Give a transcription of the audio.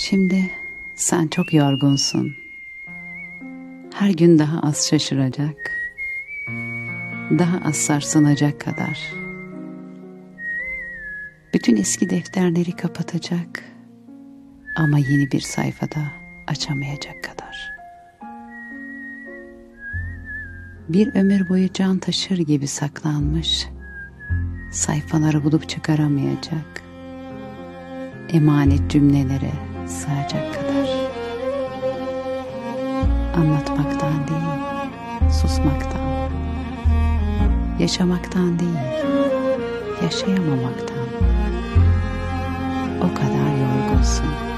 Şimdi sen çok yorgunsun. Her gün daha az şaşıracak, daha az sarsılacak kadar. Bütün eski defterleri kapatacak ama yeni bir sayfada açamayacak kadar. Bir ömür boyu can taşır gibi saklanmış, sayfaları bulup çıkaramayacak, emanet cümlelere sığacak kadar. Anlatmaktan değil, susmaktan, yaşamaktan değil, yaşayamamaktan o kadar yorgunsun.